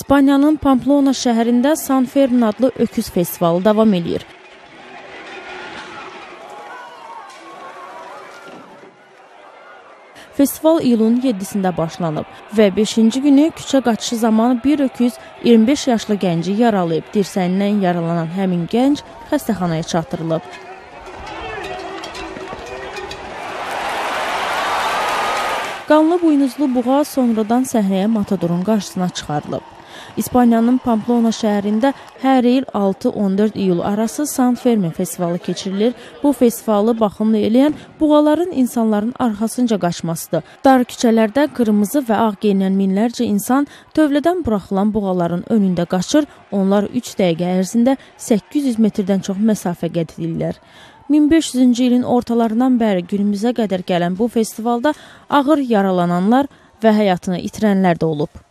İspaniyanın Pamplona şəhərində San Fermin adlı öküz festivalı davam edir. Festival iyulun 7-sində başlanıb və 5-ci günü küçə qaçışı zamanı bir öküz 25 yaşlı gənci yaralayıb. Dirsəyindən yaralanan həmin gənc xəstəxanaya çatdırılıb. Qanlı buynuzlu buğa sonradan səhnəyə matadorun qarşısına çıxarılıb. İspaniyanın Pamplona şəhərində hər il 6-14 iyul arası San Fermin festivalı keçirilir. Bu festivalı baxımlı eləyən buğaların insanların arxasınca qaçmasıdır. Dar küçələrdə qırmızı və ağ geyinən minlərcə insan tövlədən buraxılan buğaların önündə qaçır. Onlar 3 dəqiqə ərzində 800 metrdən çox məsafə qət edirlər. 1500-cü ilin ortalarından bəri günümüzə qədər gələn bu festivalda ağır yaralananlar və həyatını itirənlər də olub.